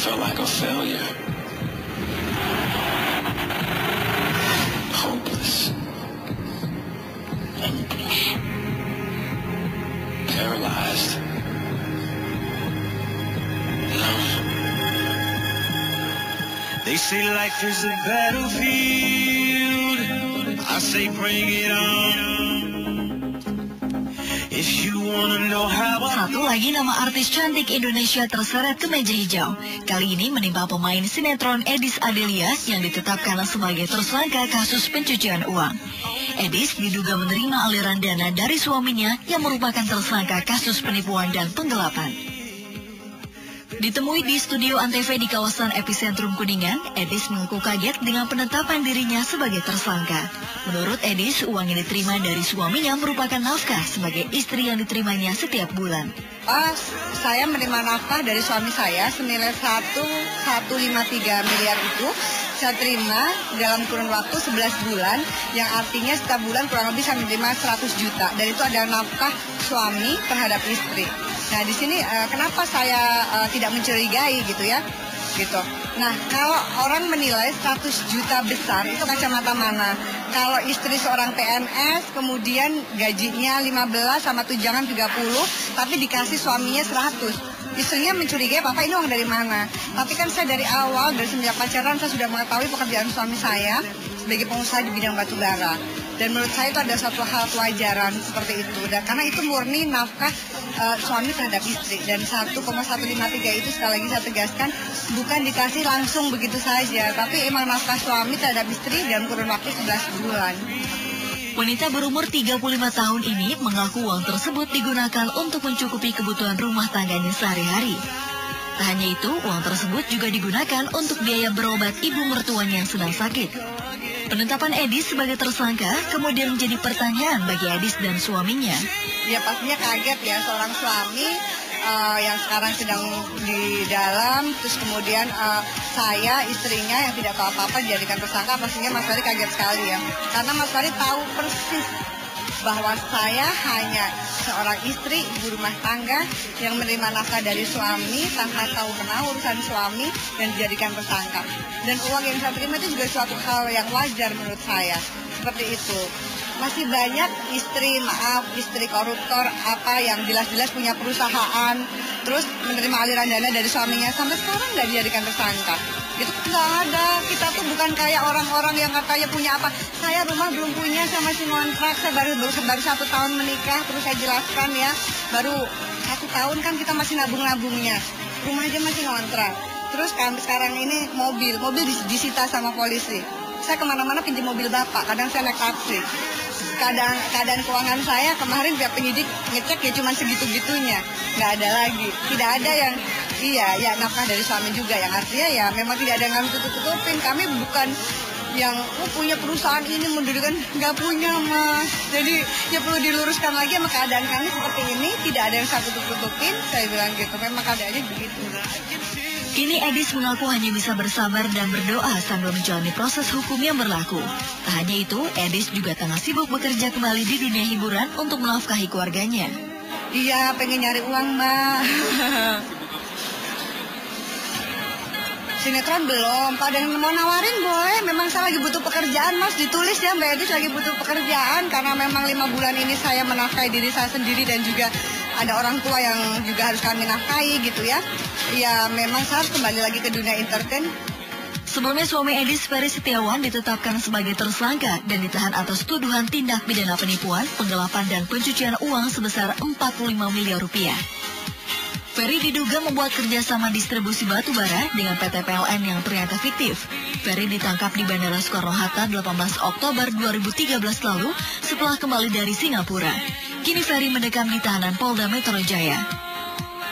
felt like a failure. Hopeless. Helpless. Paralyzed. Numb. They say life is a battlefield. I say bring it on. If you wanna know how I... Satu lagi nama artis cantik Indonesia terseret ke meja hijau. Kali ini menimpa pemain sinetron Edis Adelia yang ditetapkan sebagai tersangka kasus pencucian uang. Edis diduga menerima aliran dana dari suaminya yang merupakan tersangka kasus penipuan dan penggelapan. Ditemui di studio Antv di kawasan Epicentrum Kuningan, Edis mengaku kaget dengan penetapan dirinya sebagai tersangka. Menurut Edis, uang yang diterima dari suaminya merupakan nafkah sebagai istri yang diterimanya setiap bulan. Saya menerima nafkah dari suami saya senilai 1,153 miliar itu. Saya terima dalam kurun waktu 11 bulan, yang artinya setiap bulan kurang lebih saya menerima 100 juta. Dan itu adalah nafkah suami terhadap istri. Nah, di sini kenapa saya tidak mencurigai gitu ya, gitu. Nah, kalau orang menilai 100 juta besar, itu kacamata mana? Kalau istri seorang PNS, kemudian gajinya 15 sama tunjangan 30, tapi dikasih suaminya 100. Istrinya mencurigai, Papa ini uang dari mana? Tapi kan saya dari awal, dari semenjak pacaran, saya sudah mengetahui pekerjaan suami saya sebagai pengusaha di bidang batu bara. Dan menurut saya itu ada satu hal kewajaran seperti itu. Dan karena itu murni nafkah suami terhadap istri. Dan 1,153 itu sekali lagi saya tegaskan bukan dikasih langsung begitu saja. Tapi emang nafkah suami terhadap istri dalam kurun waktu 11 bulan. Wanita berumur 35 tahun ini mengaku uang tersebut digunakan untuk mencukupi kebutuhan rumah tangganya sehari-hari. Tak hanya itu, uang tersebut juga digunakan untuk biaya berobat ibu mertuanya yang sedang sakit. Penetapan Edis sebagai tersangka kemudian menjadi pertanyaan bagi Edis dan suaminya. Ya pastinya kaget ya, seorang suami yang sekarang sedang di dalam, terus kemudian saya istrinya yang tidak tahu apa-apa dijadikan tersangka, pastinya Mas Fahri kaget sekali ya. Karena Mas Fahri tahu persis bahwa saya hanya seorang istri, ibu rumah tangga yang menerima nafkah dari suami tanpa tahu menau urusan suami dan dijadikan tersangka. Dan uang yang saya terima itu juga suatu hal yang wajar menurut saya. Seperti itu. Masih banyak istri koruptor yang jelas-jelas punya perusahaan, terus menerima aliran dana dari suaminya, sampai sekarang nggak dijadikan tersangka. Itu nggak ada. Kita tuh bukan kayak orang-orang yang katanya punya apa. Saya rumah belum punya, saya masih ngontrak. Saya baru 1 tahun menikah, terus saya jelaskan ya. Baru 1 tahun kan kita masih nabung-nabungnya. Rumah aja masih ngontrak. Terus sekarang ini mobil disita sama polisi. Saya kemana-mana pinjam mobil bapak, kadang saya naik taksi. Keadaan keuangan saya kemarin pihak penyidik ngecek ya cuma segitu-gitunya, nggak ada lagi. Tidak ada yang nafkah dari suami juga, yang artinya ya memang tidak ada yang kami tutup-tutupin. Kami bukan yang punya perusahaan ini mendirikan, nggak punya Mas. Jadi ya perlu diluruskan lagi sama keadaan kami seperti ini, tidak ada yang saya tutup-tutupin. Saya bilang gitu, memang keadaannya begitu. Kini Edis mengaku hanya bisa bersabar dan berdoa sambil menjalani proses hukum yang berlaku. Tak hanya itu, Edis juga tengah sibuk bekerja kembali di dunia hiburan untuk menafkahi keluarganya. Iya, pengen nyari uang, Mbak. Sinetron belum, Pak, dan mau nawarin boleh. Memang saya lagi butuh pekerjaan, Mas. Ditulis ya, Mbak Edis lagi butuh pekerjaan. Karena memang 5 bulan ini saya menafkahi diri saya sendiri dan juga ada orang tua yang juga harus kami nafkahi gitu ya. Ya memang saya harus kembali lagi ke dunia entertain. Sebelumnya suami Edis, Ferry Setiawan, ditetapkan sebagai tersangka dan ditahan atas tuduhan tindak pidana penipuan, penggelapan dan pencucian uang sebesar 45 miliar rupiah. Ferry diduga membuat kerjasama distribusi batu bara dengan PT PLN yang ternyata fiktif. Ferry ditangkap di Bandara Soekarno-Hatta 18 Oktober 2013 lalu setelah kembali dari Singapura. Kini Ferry mendekam di tahanan Polda Metro Jaya.